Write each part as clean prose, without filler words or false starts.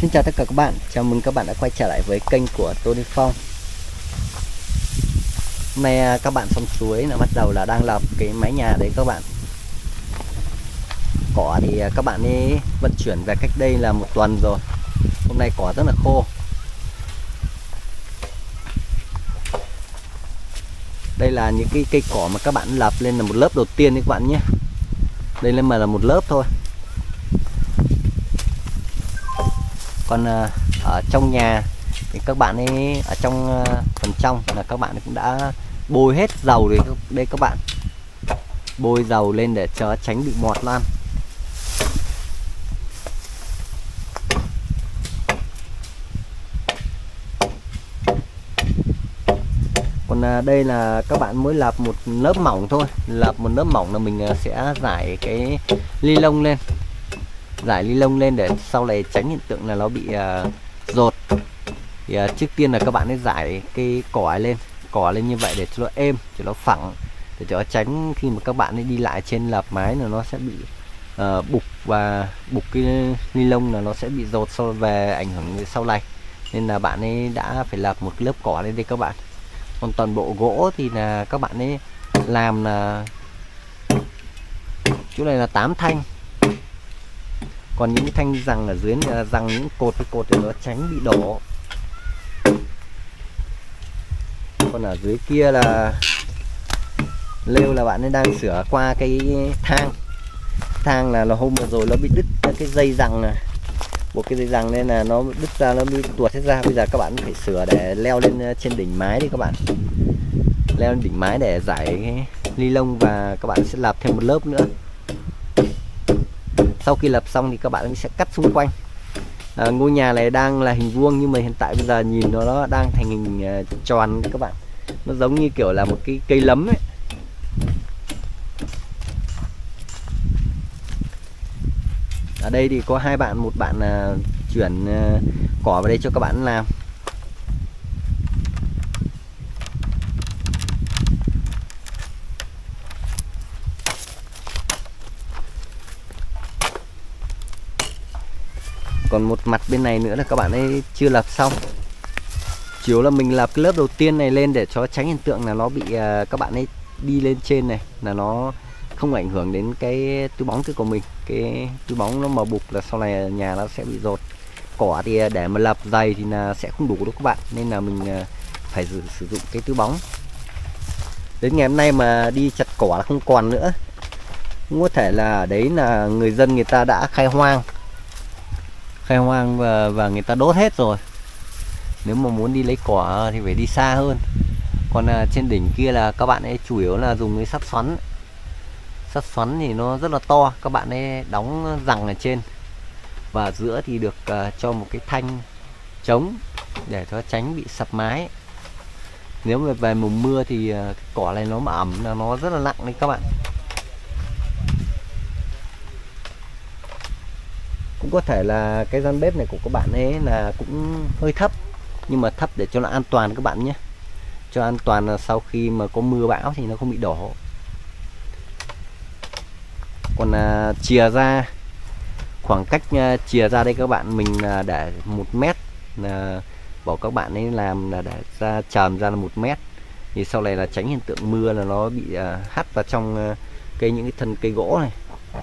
Xin chào tất cả các bạn, chào mừng các bạn đã quay trở lại với kênh của Tony Phong. Hôm nay các bạn sông suối là bắt đầu là đang lập cái mái nhà đấy các bạn. Cỏ thì các bạn ấy vận chuyển về cách đây là 1 tuần rồi. Hôm nay cỏ rất là khô. Đây là những cái cây cỏ mà các bạn lập lên là một lớp đầu tiên đấy các bạn nhé. Đây là một lớp thôi. Còn ở trong nhà thì các bạn ấy ở trong phần trong là các bạn cũng đã bôi hết dầu rồi đây các bạn, bôi dầu lên để cho tránh bị mọt lan. Còn đây là các bạn mới lập một lớp mỏng thôi, lập một lớp mỏng là mình sẽ rải cái ni lông lên, rải ni lông lên để sau này tránh hiện tượng là nó bị dột. Thì trước tiên là các bạn ấy rải cái cỏ lên như vậy để cho nó êm, cho nó phẳng, để cho nó tránh khi mà các bạn ấy đi lại trên lợp mái là nó sẽ bị bục cái ni lông là nó sẽ bị dột sau về ảnh hưởng sau này, nên là bạn ấy đã phải lập một cái lớp cỏ lên đây các bạn. Còn toàn bộ gỗ thì là các bạn ấy làm là chỗ này là 8 thanh, còn những cái thanh rằng ở dưới là rằng những cột để nó tránh bị đổ. Còn ở dưới kia là lêu là bạn ấy đang sửa qua cái thang là hôm vừa rồi nó bị đứt cái dây rằng này, một cái dây rằng nên là nó đứt ra, nó bị tuột hết ra. Bây giờ các bạn phải sửa để leo lên trên đỉnh mái đi các bạn, leo lên đỉnh mái để giải cái ni lông và các bạn sẽ lập thêm một lớp nữa. Sau khi lập xong thì các bạn sẽ cắt xung quanh. Ngôi nhà này đang là hình vuông nhưng mà hiện tại bây giờ nhìn nó đang thành hình tròn các bạn, nó giống như kiểu là một cái cây lấm ấy. Ở đây thì có một bạn chuyển cỏ vào đây cho các bạn làm. Còn một mặt bên này nữa là các bạn ấy chưa lập xong. Chiếu là mình lập cái lớp đầu tiên này lên để cho tránh hiện tượng là nó bị các bạn ấy đi lên trên này là nó không ảnh hưởng đến cái túi bóng của mình. Cái túi bóng nó mà bục là sau này nhà nó sẽ bị dột. Cỏ thì để mà lập dày thì là sẽ không đủ đâu các bạn, nên là mình phải sử dụng cái túi bóng. Đến ngày hôm nay mà đi chặt cỏ là không còn nữa. Cũng có thể là ở đấy là người dân người ta đã khai hoang và người ta đốt hết rồi. Nếu mà muốn đi lấy cỏ thì phải đi xa hơn. Còn trên đỉnh kia là các bạn ấy chủ yếu là dùng cái sắt xoắn. Sắt xoắn thì nó rất là to, các bạn ấy đóng rằng ở trên và giữa thì được cho một cái thanh chống để cho tránh bị sập mái. Nếu mà về mùa mưa thì cái cỏ này nó mà ẩm là nó rất là nặng đấy các bạn. Cũng có thể là cái gian bếp này của các bạn ấy là cũng hơi thấp, nhưng mà thấp để cho nó an toàn các bạn nhé, cho an toàn là sau khi mà có mưa bão thì nó không bị đổ. Còn chìa ra, khoảng cách chìa ra đây các bạn, mình để 1 mét, là bảo các bạn ấy làm là để ra tròn ra là 1 mét, thì sau này là tránh hiện tượng mưa là nó bị hắt vào trong những cái thân cây gỗ này.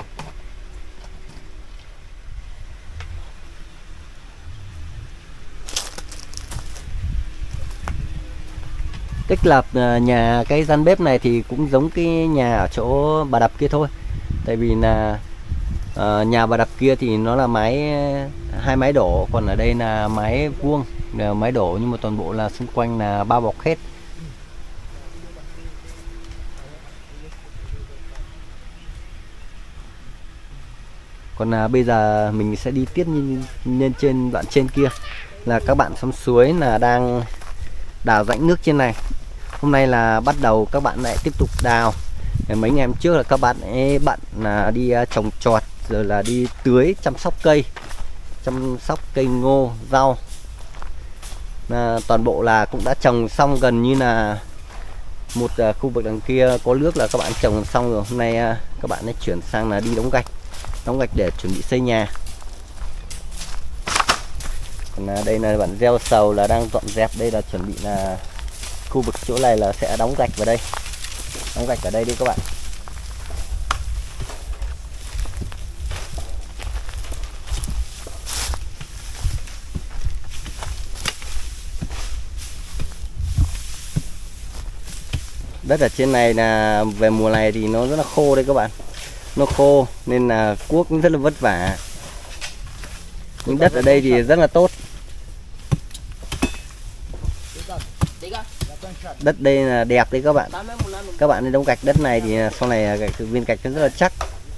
Cách lập nhà cái gian bếp này thì cũng giống cái nhà ở chỗ bà đập kia thôi. Tại vì là nhà bà đập kia thì nó là hai mái đổ, còn ở đây là mái vuông, là mái đổ nhưng mà toàn bộ là xung quanh là bao bọc hết. Còn bây giờ mình sẽ đi tiếp lên trên đoạn trên kia là các bạn sông suối là đang đào rãnh nước trên này. Hôm nay là bắt đầu các bạn lại tiếp tục đào. Mấy ngày hôm trước là các bạn ấy bận là đi trồng trọt, rồi là đi tưới chăm sóc cây ngô, rau. Toàn bộ là cũng đã trồng xong, gần như là một khu vực đằng kia có nước là các bạn trồng xong rồi. Hôm nay các bạn ấy chuyển sang là đi đóng gạch để chuẩn bị xây nhà. Đây là bạn gieo sầu là đang dọn dẹp, đây là chuẩn bị là khu vực chỗ này là sẽ đóng gạch vào đây, đóng gạch ở đây đi các bạn. Đất ở trên này là về mùa này thì nó rất là khô đấy các bạn, nó khô nên là cuốc cũng rất là vất vả, nhưng đất ở đây thì rất là tốt. Đất đây là đẹp đấy các bạn. Các bạn nên đóng gạch đất này thì sau này viên gạch nó rất là chắc.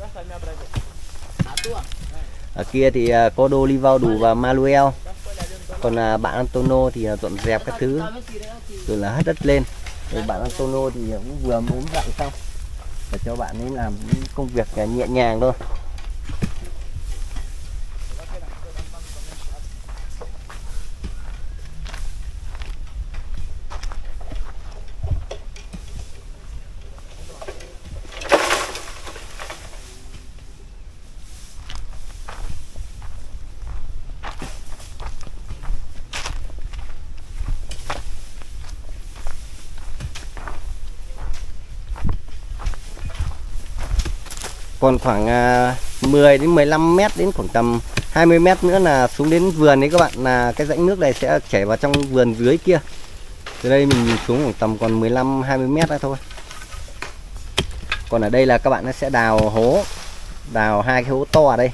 Ở kia thì có Dolival và Manuel. Còn bạn Antonio thì dọn dẹp các thứ rồi là hất đất lên. Rồi bạn Antonio thì cũng vừa muốn dặn xong để cho bạn ấy làm công việc nhẹ nhàng thôi. Còn khoảng 10 đến 15 mét đến khoảng tầm 20 mét nữa là xuống đến vườn đấy các bạn, là cái rãnh nước này sẽ chảy vào trong vườn dưới kia. Từ đây mình nhìn xuống khoảng tầm còn 15-20 mét nữa thôi. Còn ở đây là các bạn nó sẽ đào hố, đào 2 cái hố to ở đây.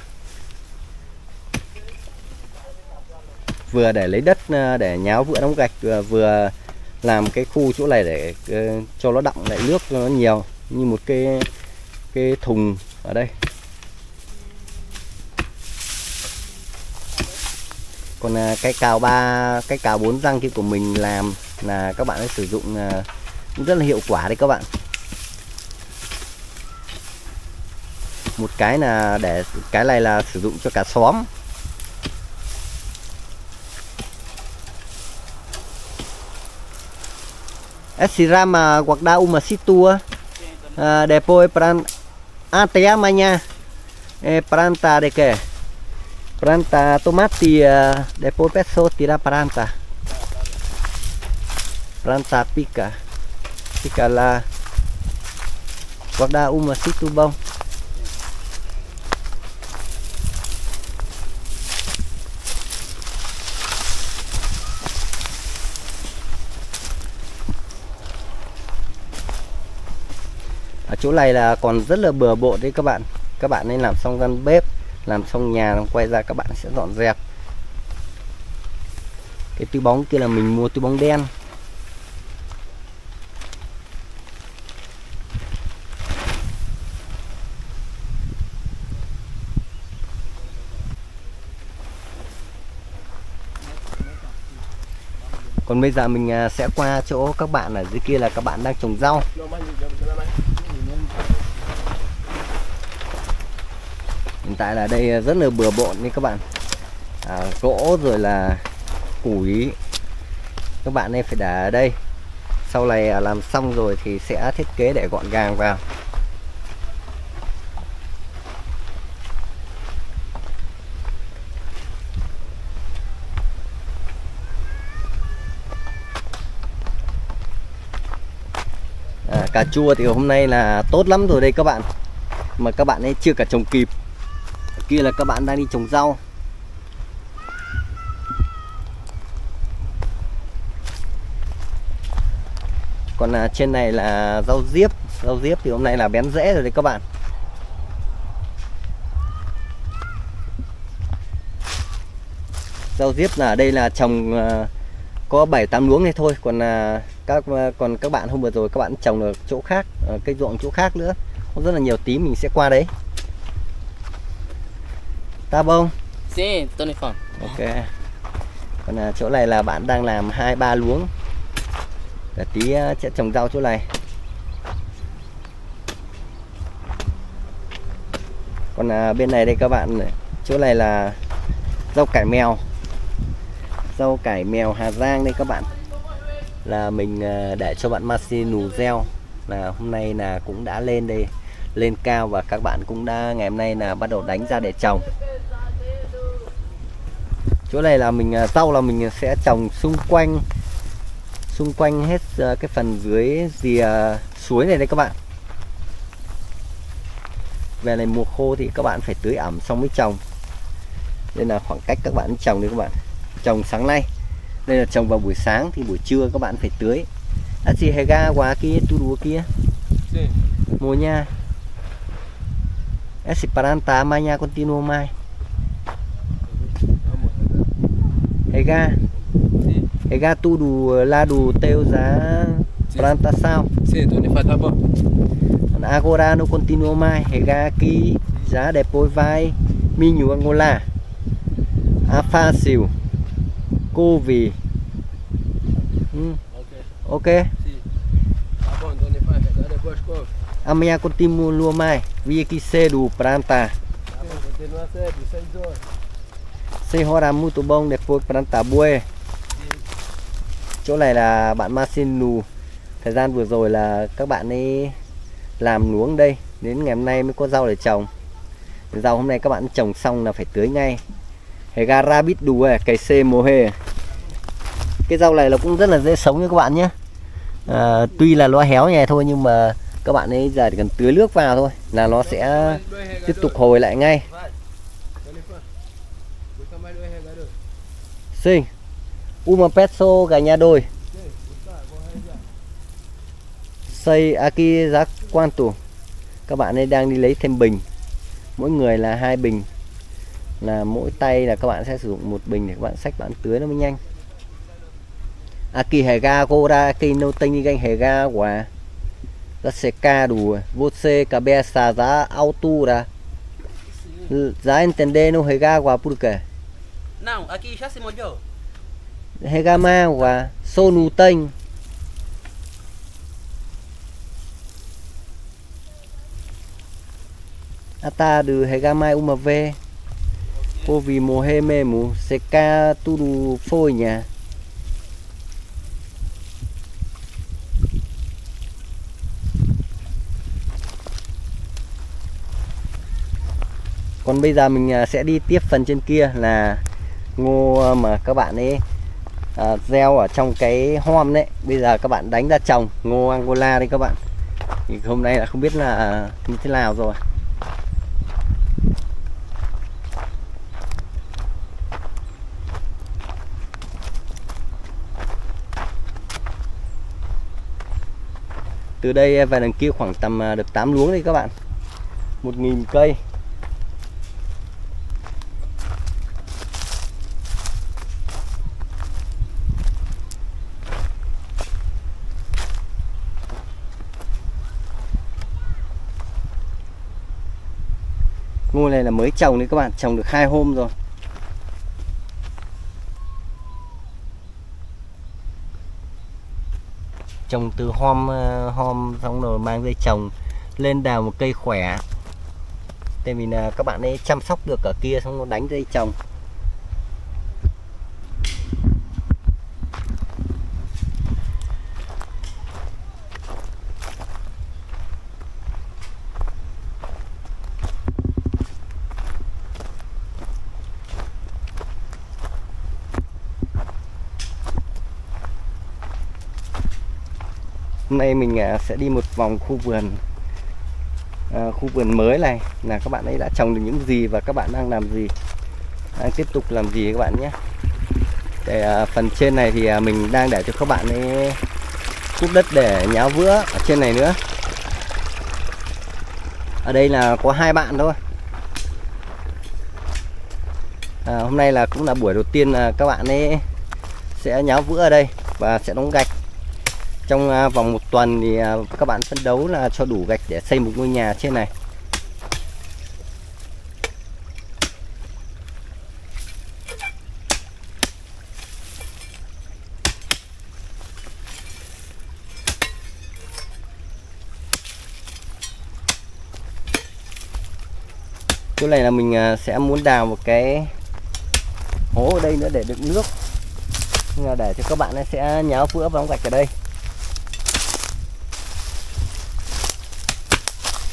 Vừa để lấy đất để nháo vữa đóng gạch, vừa làm cái khu chỗ này để cho nó đọng lại nước cho nó nhiều, như một cái thùng ở đây. Còn cái cào 4 răng kia của mình làm là các bạn ấy sử dụng cũng rất là hiệu quả đấy các bạn. Một cái là để cái này là sử dụng cho cả xóm. Esirama guarda uma situa depois até amanhã planta de quê? Planta tomate, depois pessoa tirar planta fica lá, guarda uma situ bom. Ở chỗ này là còn rất là bừa bộn đấy các bạn. Các bạn nên làm xong gian bếp, làm xong nhà, quay ra các bạn sẽ dọn dẹp. Cái túi bóng kia là mình mua túi bóng đen. Còn bây giờ mình sẽ qua chỗ các bạn ở dưới kia là các bạn đang trồng rau. Hiện tại là đây rất là bừa bộn đấy các bạn. Gỗ rồi là củi các bạn nên phải để ở đây. Sau này làm xong rồi thì sẽ thiết kế để gọn gàng vào. Cà chua thì hôm nay là tốt lắm rồi đây các bạn, mà các bạn ấy chưa cả trồng kịp. Kia là các bạn đang đi trồng rau. Còn trên này là rau diếp thì hôm nay là bén rễ rồi đấy các bạn. Rau diếp là ở đây là trồng có 7-8 luống này thôi, còn các bạn hôm vừa rồi các bạn trồng được chỗ khác, cây ruộng chỗ khác nữa, có rất là nhiều tí, mình sẽ qua đấy. Ta bông? Sim, tô no phone. Ok. Còn chỗ này là bạn đang làm 2-3 luống. Để tí sẽ trồng rau chỗ này. Còn bên này đây các bạn, chỗ này là rau cải mèo. Rau cải mèo Hà Giang đây các bạn. Là mình để cho bạn Marcinu gieo. Là hôm nay là cũng đã lên đây, lên cao và các bạn cũng đã ngày hôm nay là bắt đầu đánh ra để trồng. Chỗ này là mình rau là mình sẽ trồng xung quanh hết cái phần dưới rìa suối này đây các bạn. Về này mùa khô thì các bạn phải tưới ẩm xong mới trồng. Đây là khoảng cách các bạn trồng đấy các bạn. Trồng sáng nay. Đây là trồng vào buổi sáng thì buổi trưa các bạn phải tưới. Chị hega qua kia tu đùa kia. Mùa nha. Esperanta mañana continuo mai. Hega. Hega tu đù la đù teu giá planta sao? Agora no continuo mai. Hega aqui já depois vai milho Angola. Alface, couve. Ok. Amanhã continuo mais. Vi aqui cedo planta. Continua cedo, 6 horas. 6 horas muito bom depois planta bue. Chỗ này là bạn Marcelo. Thời gian vừa rồi là các bạn ấy làm luống đây. Đến ngày hôm nay mới có rau để trồng. Rau hôm nay các bạn trồng xong là phải tưới ngay. Hega rabbit đùa cày xê mồ hê. Cái rau này là cũng rất là dễ sống nha các bạn nhé. Tuy là nó héo nhè thôi nhưng mà các bạn ấy giờ chỉ cần tưới nước vào thôi là nó sẽ tiếp tục hồi lại ngay. Sim, uma pessoa ganha đôi. Xây aqui giá quanto. Các bạn ấy đang đi lấy thêm bình. Mỗi người là 2 bình. Là mỗi tay là các bạn sẽ sử dụng 1 bình để các bạn xách bạn tưới nó mới nhanh. Aqui rega agora, aqui não tem ninguém regar agora. Já secado, você cabeça da altura. Já entendendo regar agora por quê? Não, aqui já se molhou. Regar mais agora, só não tem. Ata do regar mais uma vez. Ouvi morrer mesmo, secar tudo foi nha. Còn bây giờ mình sẽ đi tiếp phần trên kia là ngô mà các bạn ấy gieo ở trong cái hom đấy. Bây giờ các bạn đánh ra trồng ngô Angola đây các bạn. Thì hôm nay là không biết là như thế nào rồi. Từ đây về đằng kia khoảng tầm được 8 luống đây các bạn. 1000 cây. Ngô này là mới trồng đấy các bạn, trồng được 2 hôm rồi. Trồng từ hom xong rồi mang dây trồng lên đào một cây khỏe. Tại vì là các bạn ấy chăm sóc được ở kia xong rồi đánh dây trồng. Hôm nay mình sẽ đi một vòng khu vườn mới này là các bạn ấy đã trồng được những gì và các bạn đang làm gì, đang tiếp tục làm gì các bạn nhé. Để phần trên này thì mình đang để cho các bạn ấy cúp đất để nháo vữa ở trên này nữa. Ở đây là có 2 bạn thôi. Hôm nay là cũng là buổi đầu tiên là các bạn ấy sẽ nháo vữa ở đây và sẽ đóng gạch. Trong vòng 1 tuần thì các bạn phấn đấu là cho đủ gạch để xây một ngôi nhà trên này. Chỗ này là mình sẽ muốn đào một cái hố ở đây nữa để đựng nước. Nhưng mà để cho các bạn sẽ nháo vữa và đóng gạch ở đây.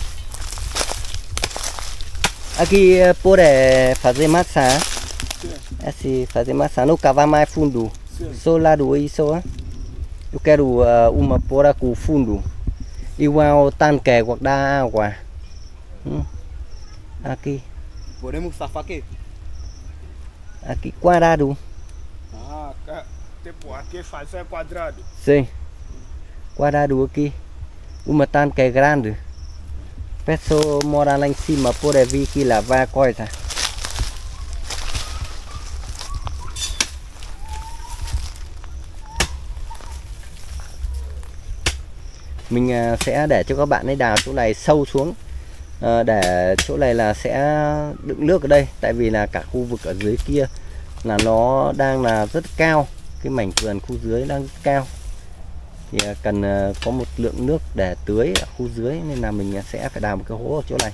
Aqui pode fazer massa. Esse fazer maçã no cava mais fundo. Só lá do isso, eu quero uma pora com fundo. Igual tanque hoặc đa água. Aqui. Podemos safar aqui? Aqui quadrado. Ah, tipo, aqui fazer quadrado. Sim. Quadrado aqui. Uma tanque grande. Pessoa mora lá em cima pode vir aqui lavar coisa. Mình sẽ để cho các bạn ấy đào chỗ này sâu xuống, để chỗ này là sẽ đựng nước ở đây, tại vì là cả khu vực ở dưới kia là nó đang là rất cao, cái mảnh vườn khu dưới đang rất cao thì cần có một lượng nước để tưới ở khu dưới, nên là mình sẽ phải đào một cái hố ở chỗ này.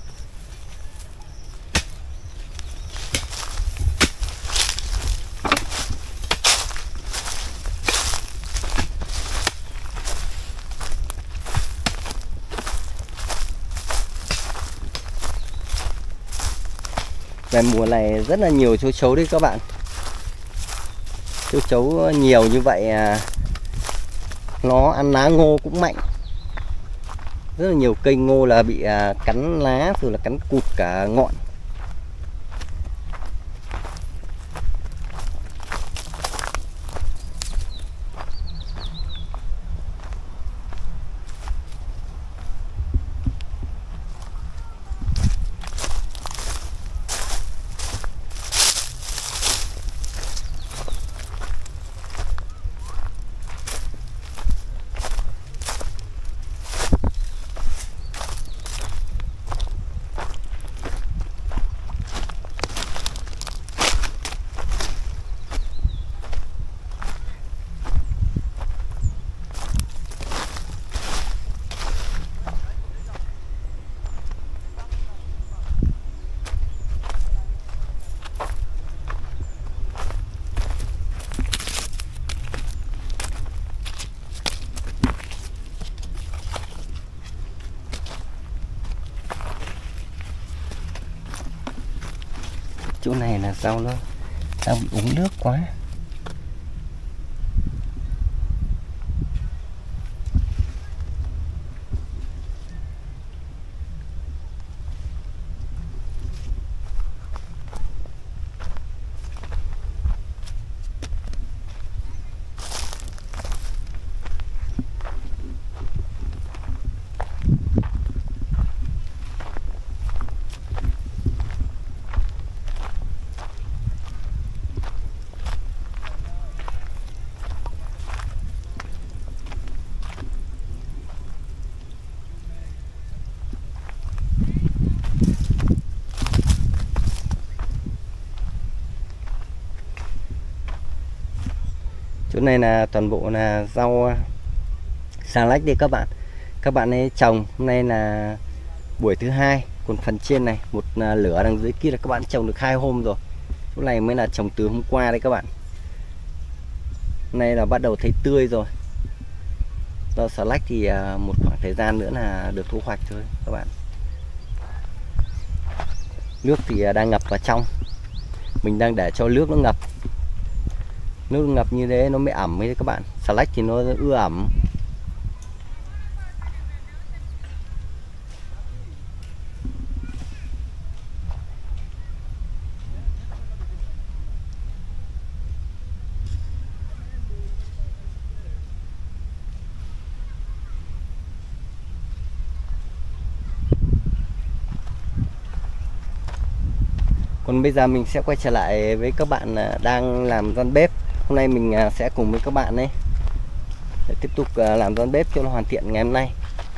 Về mùa này rất là nhiều châu chấu đấy các bạn. Châu chấu nhiều như vậy nó ăn lá ngô cũng mạnh. Rất là nhiều cây ngô là bị cắn lá rồi là cắn cụt cả ngọn. Chỗ này là rau nó đang bị uống nước quá. Chỗ này là toàn bộ là rau xà lách đi các bạn. Các bạn ấy trồng hôm nay là buổi thứ hai, còn phần trên này một lửa đằng dưới kia là các bạn trồng được 2 hôm rồi. Chỗ này mới là trồng từ hôm qua đấy các bạn. Hôm nay là bắt đầu thấy tươi rồi. Rau xà lách thì một khoảng thời gian nữa là được thu hoạch thôi các bạn. Nước thì đang ngập vào trong. Mình đang để cho nước nó ngập. Nước ngập như thế nó mới ẩm ấy các bạn. Xà lách thì nó ưa ẩm. Còn bây giờ mình sẽ quay trở lại với các bạn đang làm gian bếp. Hôm nay mình sẽ cùng với các bạn ấy để tiếp tục làm gian bếp cho nó hoàn thiện ngày hôm nay.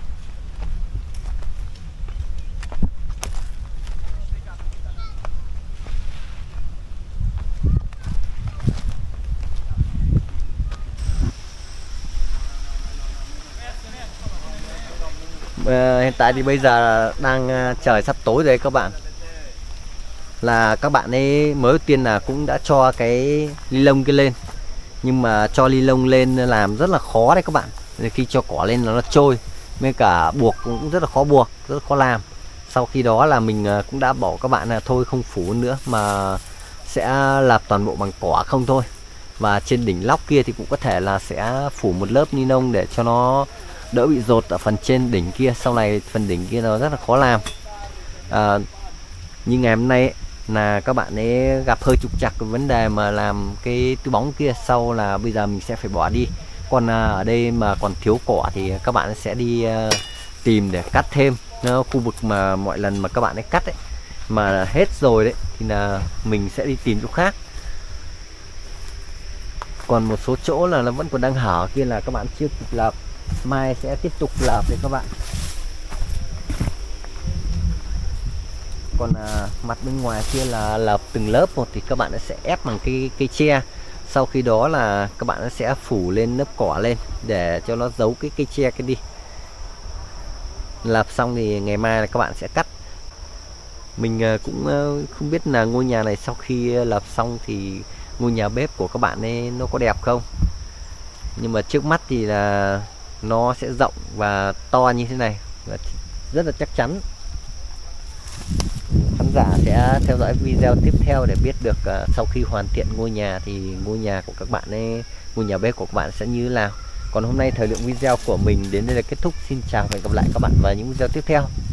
Hiện tại thì bây giờ đang trời sắp tối rồi các bạn. Là các bạn ấy mới đầu tiên là cũng đã cho cái ly lông kia lên, nhưng mà cho ly lông lên làm rất là khó đấy các bạn. Khi cho cỏ lên nó trôi, với cả buộc cũng rất là khó buộc, rất là khó làm. Sau khi đó là mình cũng đã bỏ các bạn là thôi không phủ nữa, mà sẽ lợp toàn bộ bằng cỏ không thôi. Và trên đỉnh lóc kia thì cũng có thể là sẽ phủ một lớp ni lông để cho nó đỡ bị dột ở phần trên đỉnh kia. Sau này phần đỉnh kia nó rất là khó làm. Như ngày hôm nay ấy, là các bạn ấy gặp hơi trục trặc cái vấn đề mà làm cái túi bóng kia, sau là bây giờ mình sẽ phải bỏ đi. Còn ở đây mà còn thiếu cỏ thì các bạn sẽ đi tìm để cắt thêm. Khu vực mà mọi lần mà các bạn ấy cắt ấy mà hết rồi đấy thì là mình sẽ đi tìm chỗ khác. Còn một số chỗ là nó vẫn còn đang hở kia là các bạn chưa kịp lợp, mai sẽ tiếp tục lợp đấy các bạn. Còn mặt bên ngoài kia là lợp từng lớp một thì các bạn sẽ ép bằng cây tre. Sau khi đó là các bạn sẽ phủ lên lớp cỏ lên để cho nó giấu cái cây tre kia đi. Lợp xong thì ngày mai là các bạn sẽ cắt. Mình cũng không biết là ngôi nhà này sau khi lợp xong thì ngôi nhà bếp của các bạn ấy nó có đẹp không. Nhưng mà trước mắt thì là nó sẽ rộng và to như thế này, rất là chắc chắn. Khán giả sẽ theo dõi video tiếp theo để biết được sau khi hoàn thiện ngôi nhà thì ngôi nhà của các bạn ấy, ngôi nhà bếp của các bạn sẽ như thế nào. Còn hôm nay thời lượng video của mình đến đây là kết thúc. Xin chào và hẹn gặp lại các bạn vào những video tiếp theo.